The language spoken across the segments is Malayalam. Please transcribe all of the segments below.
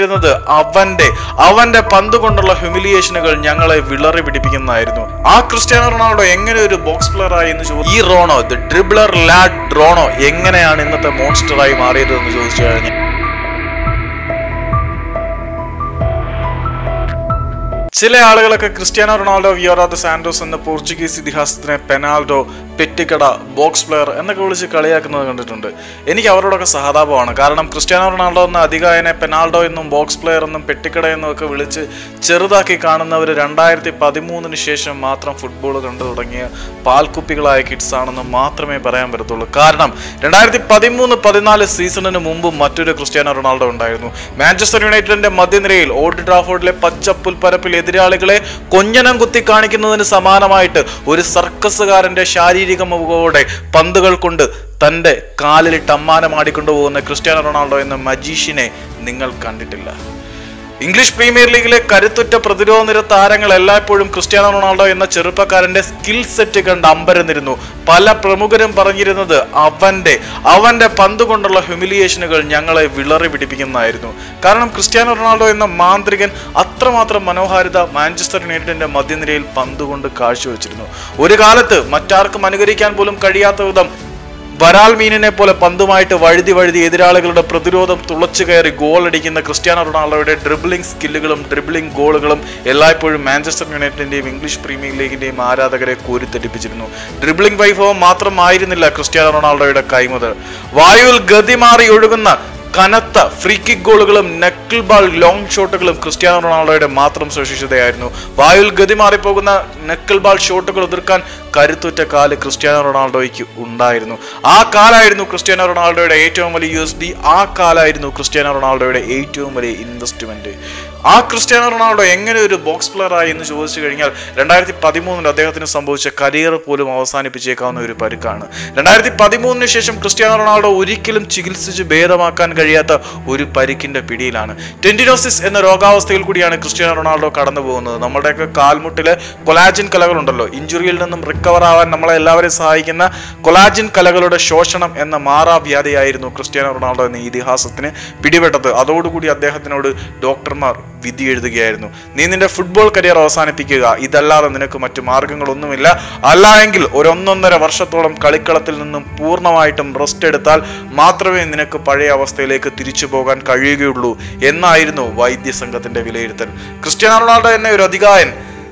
പറഞ്ഞിരുന്നത് അവന്റെ പന്ത് കൊണ്ടുള്ള ഹ്യൂമിലിയേഷനുകൾ ഞങ്ങളെ വിളറി പിടിപ്പിക്കുന്നതായിരുന്നു. ആ ക്രിസ്ത്യാനോ റൊണാൾഡോ എങ്ങനെ ഒരു ബോക്സ് പ്ലെയർ ആയി എന്ന് ചോദിച്ചു. ഈ Rono, the dribbler lad Rono എങ്ങനെയാണ് ഇന്നത്തെ മോൺസ്റ്ററായി മാറിയത് എന്ന് ചോദിച്ചു കഴിഞ്ഞാൽ, ചില ആളുകളൊക്കെ ക്രിസ്ത്യാനോ റൊണാൾഡോ വിയോറ ദ സാന്റോസ് എന്ന പോർച്ചുഗീസ് ഇതിഹാസത്തിനെ പെനാൽഡോ, പെറ്റിക്കട, ബോക്സ് പ്ലെയർ എന്നൊക്കെ വിളിച്ച് കളിയാക്കുന്നത് കണ്ടിട്ടുണ്ട്. എനിക്ക് അവരോടൊക്കെ സഹതാപമാണ്. കാരണം ക്രിസ്ത്യാനോ റൊണാൾഡോ എന്ന അധികായനെ പെനാൽഡോ എന്നും ബോക്സ് പ്ലെയർ എന്നും പെറ്റിക്കട എന്നും ഒക്കെ വിളിച്ച് ചെറുതാക്കി കാണുന്നവർ 2013 ശേഷം മാത്രം ഫുട്ബോൾ കണ്ടു തുടങ്ങിയ പാൽക്കുപ്പികളായ കിഡ്സ് ആണെന്ന് മാത്രമേ പറയാൻ പറ്റത്തുള്ളൂ. കാരണം 2013-14 സീസണിന് മുമ്പ് മറ്റൊരു ക്രിസ്ത്യാനോ റൊണാൾഡോ ഉണ്ടായിരുന്നു. മാഞ്ചസ്റ്റർ യുണൈറ്റഡിന്റെ മധ്യനിരയിൽ ഓൾഡ് ട്രാഫോർഡിലെ പച്ചപ്പുൽപ്പരപ്പിൽ എതിരാളികളെ കൊഞ്ഞനം കുത്തി കാണിക്കുന്നതിന് സമാനമായിട്ട് ഒരു സർക്കസുകാരന്റെ ശാരീരിക മുഖത്തോടെ പന്തുകൾ കൊണ്ട് തന്റെ കാലിലിട്ട് അമ്മാനമാടിക്കൊണ്ടുപോകുന്ന ക്രിസ്ത്യാനോ റൊണാൾഡോ എന്ന മജീഷ്യനെ നിങ്ങൾ കണ്ടിട്ടില്ല. ഇംഗ്ലീഷ് പ്രീമിയർ ലീഗിലെ കരുത്തുറ്റ പ്രതിരോധ നിര താരങ്ങൾ എല്ലായ്പ്പോഴും ക്രിസ്ത്യാനോ റൊണാൾഡോ എന്ന ചെറുപ്പക്കാരന്റെ സ്കിൽ സെറ്റ് കണ്ട് അമ്പരന്നിരുന്നു. പല പ്രമുഖരും പറഞ്ഞിരുന്നത് അവന്റെ പന്ത് കൊണ്ടുള്ള ഹ്യൂമിലിയേഷനുകൾ ഞങ്ങളെ വിളറി പിടിപ്പിക്കുന്നതായിരുന്നു. കാരണം ക്രിസ്ത്യാനോ റൊണാൾഡോ എന്ന മാന്ത്രികൻ അത്രമാത്രം മനോഹാരിത മാഞ്ചസ്റ്റർ യുണൈറ്റഡിന്റെ മധ്യനിരയിൽ പന്തുകൊണ്ട് കാഴ്ചവെച്ചിരുന്നു. ഒരു കാലത്ത് മറ്റാർക്കും അനുകരിക്കാൻ പോലും കഴിയാത്ത വിധം വരാൽ മീനിനെ പോലെ പന്തുമായിട്ട് വഴുതി എതിരാളികളുടെ പ്രതിരോധം തുളച്ചു കയറി ഗോൾ അടിക്കുന്ന ക്രിസ്ത്യാനോ റൊണാൾഡോയുടെ ഡ്രിബ്ലിംഗ് സ്കില്ലുകളും ഡ്രിബ്ലിംഗ് ഗോളുകളും എല്ലായ്പ്പോഴും മാഞ്ചസ്റ്റർ യുണൈറ്റഡിന്റെയും ഇംഗ്ലീഷ് പ്രീമിയർ ലീഗിന്റെയും ആരാധകരെ കോരിത്തെറ്റിപ്പിച്ചിരുന്നു. ഡ്രിബ്ലിംഗ് വൈഭവം മാത്രമായിരുന്നില്ല ക്രിസ്ത്യാനോ റൊണാൾഡോയുടെ കൈമുതൽ. വായുവിൽ ഗതിമാറി ഒഴുകുന്ന കനത്ത ഫ്രീ കിക്ക് ഗോളുകളും നക്കിൾ ബാൾ ലോങ് ഷോട്ടുകളും ക്രിസ്ത്യാനോ റൊണാൾഡോയുടെ മാത്രം സവിശേഷതയായിരുന്നു. വായുവിൽ ഗതി മാറിപ്പോകുന്ന നക്കിൾ ബാൾ ഷോട്ടുകൾ എതിർക്കാൻ കരുത്തുറ്റ കാല് ക്രിസ്ത്യാനോ റൊണാൾഡോയ്ക്ക് ഉണ്ടായിരുന്നു. ആ കാലായിരുന്നു ക്രിസ്ത്യാനോ റൊണാൾഡോയുടെ ഏറ്റവും വലിയ USP. ആ കാലായിരുന്നു ക്രിസ്ത്യാനോ റൊണാൾഡോയുടെ ഏറ്റവും വലിയ ഇൻവെസ്റ്റ്മെന്റ്. ആ ക്രിസ്ത്യാനോ റൊണാൾഡോ എങ്ങനെ ഒരു ബോക്സ് പ്ലെയർ ആയി എന്ന് ചോദിച്ചു കഴിഞ്ഞാൽ 2013 അദ്ദേഹത്തിന് സംഭവിച്ച കരിയർ പോലും അവസാനിപ്പിച്ചേക്കാവുന്ന ഒരു പരുക്കാണ്. 2013 ശേഷം ക്രിസ്ത്യാനോ റൊണാൾഡോ ഒരിക്കലും ചികിത്സിച്ച് ഭേദമാക്കാൻ കഴിയാത്ത ഒരു പരിക്കിന്റെ പിടിയിലാണ്. ടെൻഡിനോസിസ് എന്ന രോഗാവസ്ഥയിൽ കൂടിയാണ് ക്രിസ്ത്യാനോ റൊണാൾഡോ കടന്നു പോകുന്നത്. നമ്മുടെയൊക്കെ കാൽമുട്ടിലെ കൊലാജിൻ കലകളുണ്ടല്ലോ, ഇഞ്ചുറിയിൽ നിന്നും റിക്കവർ ആവാൻ നമ്മളെ എല്ലാവരെയും സഹായിക്കുന്ന കൊലാജിൻ കലകളുടെ ശോഷണം എന്ന മാറാവ്യാധിയായിരുന്നു ക്രിസ്ത്യാനോ റൊണാൾഡോ എന്ന ഇതിഹാസത്തിന് പിടിപെട്ടത്. അതോടുകൂടി അദ്ദേഹത്തിനോട് ഡോക്ടർമാർ വിധി എഴുതുകയായിരുന്നു. നീ നിന്റെ ഫുട്ബോൾ കരിയർ അവസാനിപ്പിക്കുക, ഇതല്ലാതെ നിനക്ക് മറ്റു മാർഗങ്ങളൊന്നുമില്ല. അല്ല എങ്കിൽ 1.5 വർഷത്തോളം കളിക്കളത്തിൽ നിന്നും പൂർണ്ണമായിട്ടും റെസ്റ്റ് എടുത്താൽ മാത്രമേ നിനക്ക് പഴയ അവസ്ഥയിലേക്ക് തിരിച്ചു പോകാൻ കഴിയുകയുള്ളൂ എന്നായിരുന്നു വൈദ്യസംഘത്തിന്റെ വിലയിരുത്തൽ. ക്രിസ്ത്യാനോ റൊണാൾഡോ എന്ന ഒരു അധികായൻ,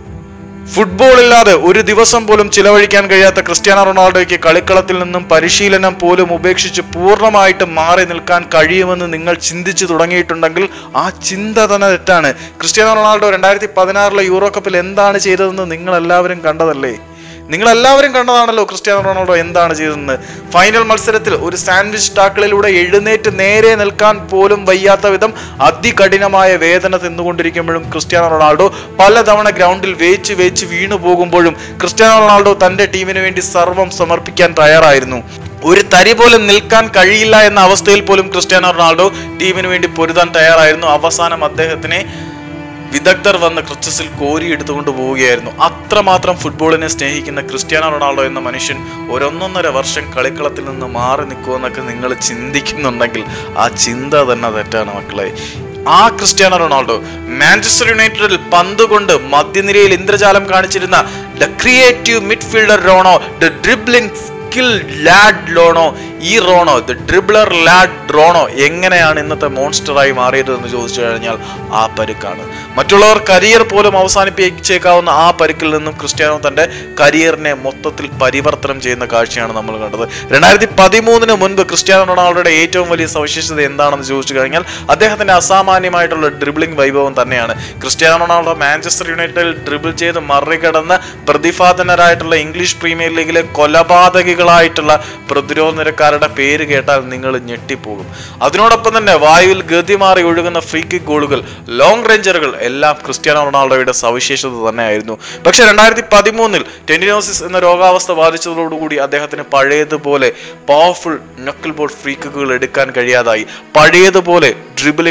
ഫുട്ബോൾ ഇല്ലാതെ ഒരു ദിവസം പോലും ചിലവഴിക്കാൻ കഴിയാത്ത ക്രിസ്ത്യാനോ റൊണാൾഡോയ്ക്ക് കളിക്കളത്തിൽ നിന്നും പരിശീലനം പോലും ഉപേക്ഷിച്ച് പൂർണ്ണമായിട്ട് മാറി നിൽക്കാൻ കഴിയുമെന്ന് നിങ്ങൾ ചിന്തിച്ചു തുടങ്ങിയിട്ടുണ്ടെങ്കിൽ ആ ചിന്ത തന്നെ തെറ്റാണ്. ക്രിസ്ത്യാനോ റൊണാൾഡോ 2016 യൂറോ കപ്പിൽ എന്താണ് ചെയ്തതെന്ന് നിങ്ങൾ എല്ലാവരും കണ്ടതല്ലേ? നിങ്ങളെല്ലാവരും കണ്ടതാണല്ലോ ക്രിസ്ത്യാനോ റൊണാൾഡോ എന്താണ് ചെയ്തതെന്ന്. ഫൈനൽ മത്സരത്തിൽ ഒരു സാൻഡ്വിച്ച് ടാക്കിളിലൂടെ എഴുന്നേറ്റ് നേരെ നിൽക്കാൻ പോലും വയ്യാത്ത വിധം അതികഠിനമായ വേദന തിന്നുകൊണ്ടിരിക്കുമ്പോഴും ക്രിസ്ത്യാനോ റൊണാൾഡോ പലതവണ ഗ്രൗണ്ടിൽ വേച്ച് വീണു പോകുമ്പോഴും ക്രിസ്ത്യാനോ റൊണാൾഡോ തന്റെ ടീമിന് വേണ്ടി സർവ്വം സമർപ്പിക്കാൻ തയ്യാറായിരുന്നു. ഒരു തരി പോലും നിൽക്കാൻ കഴിയില്ല എന്ന അവസ്ഥയിൽ പോലും ക്രിസ്ത്യാനോ റൊണാൾഡോ ടീമിന് വേണ്ടി പൊരുതാൻ തയ്യാറായിരുന്നു. അവസാനം അദ്ദേഹത്തിനെ വിദഗ്ധർ വന്ന് ക്രിച്ചസിൽ കോരി എടുത്തുകൊണ്ട് പോവുകയായിരുന്നു. അത്രമാത്രം ഫുട്ബോളിനെ സ്നേഹിക്കുന്ന ക്രിസ്ത്യാനോ റൊണാൾഡോ എന്ന മനുഷ്യൻ 1.5 വർഷം കളിക്കളത്തിൽ നിന്ന് മാറി നിൽക്കുമെന്നൊക്കെ നിങ്ങൾ ചിന്തിക്കുന്നുണ്ടെങ്കിൽ ആ ചിന്ത തന്നെ തെറ്റാണ് മക്കളെ. ആ ക്രിസ്ത്യാനോ റൊണാൾഡോ മാഞ്ചസ്റ്റർ യുണൈറ്റഡിൽ പന്ത് കൊണ്ട് മധ്യനിരയിൽ ഇന്ദ്രജാലം കാണിച്ചിരുന്ന the creative midfielder Rono, the dribbling skill lad Rono, ഈ Rono, the dribbler lad Rono എങ്ങനെയാണ് ഇന്നത്തെ മോൺസ്റ്ററായി മാറിയത് എന്ന് ചോദിച്ചു കഴിഞ്ഞാൽ ആ പരുക്കാണ്. മറ്റുള്ളവർ കരിയർ പോലും അവസാനിപ്പിച്ചേക്കാവുന്ന ആ പരുക്കിൽ നിന്നും ക്രിസ്ത്യാനോ തന്റെ കരിയറിനെ മൊത്തത്തിൽ പരിവർത്തനം ചെയ്യുന്ന കാഴ്ചയാണ് നമ്മൾ കണ്ടത്. 2013 മുൻപ് ക്രിസ്ത്യാനോ റൊണാൾഡോയുടെ ഏറ്റവും വലിയ സവിശേഷത എന്താണെന്ന് ചോദിച്ചു കഴിഞ്ഞാൽ അദ്ദേഹത്തിന്റെ അസാമാന്യമായിട്ടുള്ള ഡ്രിബ്ലിംഗ് വൈഭവം തന്നെയാണ്. ക്രിസ്ത്യാനോ റൊണാൾഡോ മാഞ്ചസ്റ്റർ യുണൈറ്റഡിൽ ഡ്രിബിൾ ചെയ്ത് മറികടന്ന് പ്രതിഭാധനരായിട്ടുള്ള ഇംഗ്ലീഷ് പ്രീമിയർ ലീഗിലെ കൊലപാതകികളായിട്ടുള്ള പ്രതിരോധ നിരക്കാരുടെ പേര് കേട്ടാൽ നിങ്ങൾ ഞെട്ടിപ്പോകും. അതിനോടൊപ്പം തന്നെ വായുവിൽ ഗതിമാറി ഒഴുകുന്ന ഫ്രീ കിക്ക് ഗോളുകൾ, ലോങ് റേഞ്ചറുകൾ എല്ലാം ക്രിസ്ത്യാനോ റൊണാൾഡോയുടെ സവിശേഷത തന്നെയായിരുന്നു. പക്ഷെ 2013 ടെൻഡിനോസിസ് എന്ന രോഗാവസ്ഥ ബാധിച്ചതോടുകൂടി അദ്ദേഹത്തിന് പഴയതുപോലെ പവർഫുൾ നക്കിൾ ബോൾ ഫ്രീ കിക്കുകൾ എടുക്കാൻ കഴിയാതായി. പഴയതുപോലെ ഡ്രിബിളിംഗ്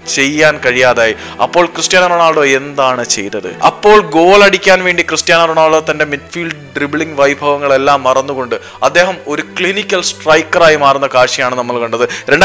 ചെയ്യാൻ കഴിയാതായി. അപ്പോൾ ക്രിസ്ത്യാനോ റൊണാൾഡോ എന്താണ് ചെയ്തത്? അപ്പോൾ ഗോൾ അടിക്കാൻ വേണ്ടി ക്രിസ്ത്യാനോ റൊണാൾഡോ തന്റെ മിഡ്ഫീൽഡ് ഡ്രിബിളിംഗ് വൈഭവങ്ങളെല്ലാം മറന്നുകൊണ്ട് അദ്ദേഹം ഒരു ക്ലിനിക്കൽ സ്ട്രൈക്കറായി മാറുന്ന കാഴ്ചയാണ് നമ്മൾ കണ്ടത്.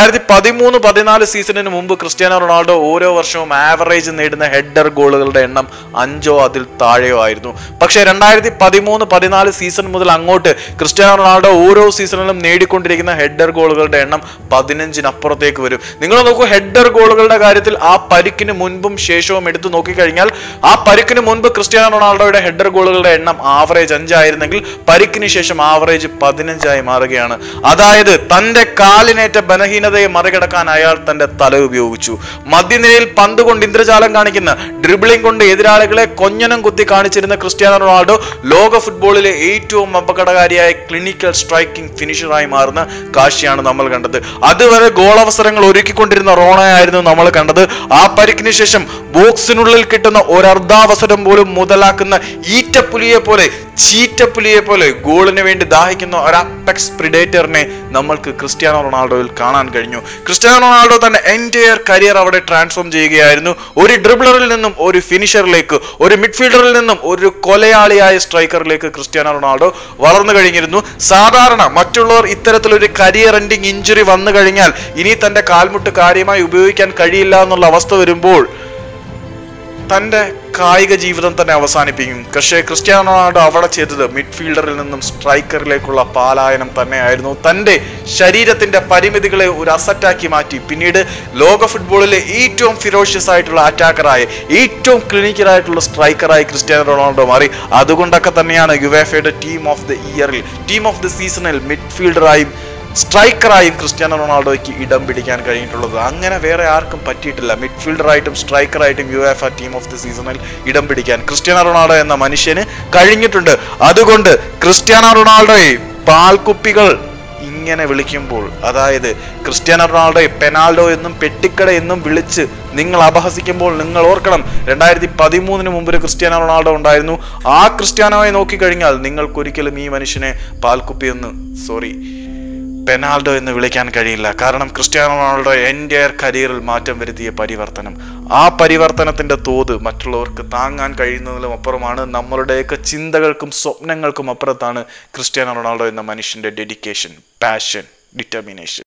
2013-14 സീസണിന് മുമ്പ് ക്രിസ്ത്യാനോ റൊണാൾഡോ ഓരോ വർഷവും ആവറേജ് നേടുന്ന ഹെഡർ ഗോളുകളുടെ എണ്ണം 5 അതിൽ താഴെയോ ആയിരുന്നു. പക്ഷേ 2013-14 സീസൺ മുതൽ അങ്ങോട്ട് ക്രിസ്ത്യാനോ റൊണാൾഡോ ഓരോ സീസണിലും നേടിക്കൊണ്ടിരിക്കുന്ന ഹെഡർ ഗോളുകളുടെ എണ്ണം 15-അപ്പുറത്തേക്ക് വരും. നിങ്ങൾ നോക്കൂ, ഹെഡർ ഗോളുകളുടെ കാര്യത്തിൽ ആ പരിക്കിന് മുൻപും ശേഷവും എടുത്തു നോക്കിക്കഴിഞ്ഞാൽ ആ പരിക്കിന് മുൻപ് ക്രിസ്ത്യാനോ റൊണാൾഡോയുടെ ഹെഡർ ഗോളുകളുടെ എണ്ണം ആവറേജ് 5 ആയിരുന്നെങ്കിൽ പരിക്കിന് ശേഷം ആവറേജ് 15 മാറുകയാണ്. അതായത് തന്റെ കാലിനേറ്റ ബലഹീനതയെ മറികടക്കാൻ അയാൾ തന്റെ തല ഉപയോഗിച്ചു. മധ്യനിരയിൽ പന്ത് കൊണ്ട് ഇന്ദ്രജാലം കാണിക്കുന്ന, ഡ്രിബിളിംഗ് കൊണ്ട് എതിരാളികളെ കൊഞ്ഞനം കുത്തി കാണിച്ചിരുന്ന ക്രിസ്ത്യാനോ റൊണാൾഡോ ലോക ഫുട്ബോളിലെ ഏറ്റവും അപകടകാരിയായ ക്ലിനിക്കൽ സ്ട്രൈക്കിംഗ് ഫിനിഷറായി മാറുന്ന കാഴ്ചയാണ് നമ്മൾ കണ്ടത്. അതുവരെ ഗോൾ അവസരങ്ങൾ ഒരുക്കിക്കൊണ്ടിരുന്ന റോണയായിരുന്നു നമ്മൾ കണ്ടത്. ആ പരിക്കിന് ശേഷം ബോക്സിനുള്ളിൽ കിട്ടുന്ന ഒരർദ്ധാവസരം പോലും മുതലാക്കുന്ന ഈറ്റപ്പുലിയെ പോലെ, ചീറ്റപ്പുലിയെ പോലെ ഗോളിന് വേണ്ടി ദാഹിക്കുന്ന ഒരു അപ്പെക്സ് പ്രിഡേറ്ററിനെ നമ്മൾക്ക് ക്രിസ്ത്യാനോ റൊണാൾഡോയിൽ കാണാൻ കഴിഞ്ഞു. ക്രിസ്ത്യാനോ റൊണാൾഡോ തന്റെ എൻറ്റയർ കരിയർ അവിടെ ട്രാൻസ്ഫോം ചെയ്യുകയായിരുന്നു. ഒരു ഡ്രിബ്ലറിൽ നിന്നും ഒരു ഫിനിഷറിലേക്ക്, ഒരു മിഡ്ഫീൽഡറിൽ നിന്നും ഒരു കൊലയാളിയായ സ്ട്രൈക്കറിലേക്ക് ക്രിസ്ത്യാനോ റൊണാൾഡോ വളർന്നു കഴിഞ്ഞിരുന്നു. സാധാരണ മറ്റുള്ളവർ ഇത്തരത്തിലൊരു കരിയർ എൻഡിങ് ഇഞ്ചുറി വന്നു കഴിഞ്ഞാൽ ഇനി തന്റെ കാൽമുട്ട് കാര്യമായി ഉപയോഗിക്കാൻ കഴിയില്ല എന്നുള്ള അവസ്ഥ വരുമ്പോൾ തന്റെ കായിക ജീവിതം തന്നെ അവസാനിപ്പിക്കും. പക്ഷേ ക്രിസ്ത്യാനോ റൊണാൾഡോ അവിടെ ചെയ്തത് മിഡ്ഫീൽഡറിൽ നിന്നും സ്ട്രൈക്കറിലേക്കുള്ള പാലായനം തന്നെയായിരുന്നു. തന്റെ ശരീരത്തിന്റെ പരിമിതികളെ ഒരു അസറ്റാക്കി മാറ്റി പിന്നീട് ലോക ഫുട്ബോളിലെ ഏറ്റവും ഫിറോഷ്യസ് ആയിട്ടുള്ള അറ്റാക്കറായി, ഏറ്റവും ക്ലിനിക്കലായിട്ടുള്ള സ്ട്രൈക്കറായി ക്രിസ്ത്യാനോ റൊണാൾഡോ മാറി. അതുകൊണ്ടൊക്കെ തന്നെയാണ് യുവേഫയുടെ ടീം ഓഫ് ദ ഇയറിൽ, ടീം ഓഫ് ദ സീസണിൽ മിഡ്ഫീൽഡറായും സ്ട്രൈക്കറായും ക്രിസ്ത്യാനോ റൊണാൾഡോയ്ക്ക് ഇടം പിടിക്കാൻ കഴിഞ്ഞിട്ടുള്ളത്. അങ്ങനെ വേറെ ആർക്കും പറ്റിയിട്ടില്ല. മിഡ്ഫീൽഡറായിട്ടും സ്ട്രൈക്കറായിട്ടും യുവേഫ ടീം ഓഫ് ദി സീസണിൽ ഇടം പിടിക്കാൻ ക്രിസ്ത്യാനോ റൊണാൾഡോ എന്ന മനുഷ്യന് കഴിഞ്ഞിട്ടുണ്ട്. അതുകൊണ്ട് ക്രിസ്ത്യാനോ റൊണാൾഡോയെ പാൽക്കുപ്പികൾ ഇങ്ങനെ വിളിക്കുമ്പോൾ, അതായത് ക്രിസ്ത്യാനോ റൊണാൾഡോയെ പെനാൽഡോ എന്നും പെട്ടിക്കട എന്നും വിളിച്ച് നിങ്ങൾ അപഹസിക്കുമ്പോൾ നിങ്ങൾ ഓർക്കണം, 2013 മുമ്പ് ഒരു ക്രിസ്ത്യാനോ റൊണാൾഡോ ഉണ്ടായിരുന്നു. ആ ക്രിസ്ത്യാനോയെ നോക്കിക്കഴിഞ്ഞാൽ നിങ്ങൾക്കൊരിക്കലും ഈ മനുഷ്യനെ പെനാൽഡോ എന്ന് വിളിക്കാൻ കഴിയില്ല. കാരണം ക്രിസ്ത്യാനോ റൊണാൾഡോ എൻറ്റയർ കരിയറിൽ മാറ്റം വരുത്തിയ പരിവർത്തനം, ആ പരിവർത്തനത്തിന്റെ തോത് മറ്റുള്ളവർക്ക് താങ്ങാൻ കഴിയുന്നതിലും അപ്പുറമാണ്. നമ്മളുടെയൊക്കെ ചിന്തകൾക്കും സ്വപ്നങ്ങൾക്കും അപ്പുറത്താണ് ക്രിസ്ത്യാനോ റൊണാൾഡോ എന്ന മനുഷ്യന്റെ ഡെഡിക്കേഷൻ, പാഷൻ, ഡിറ്റർമിനേഷൻ.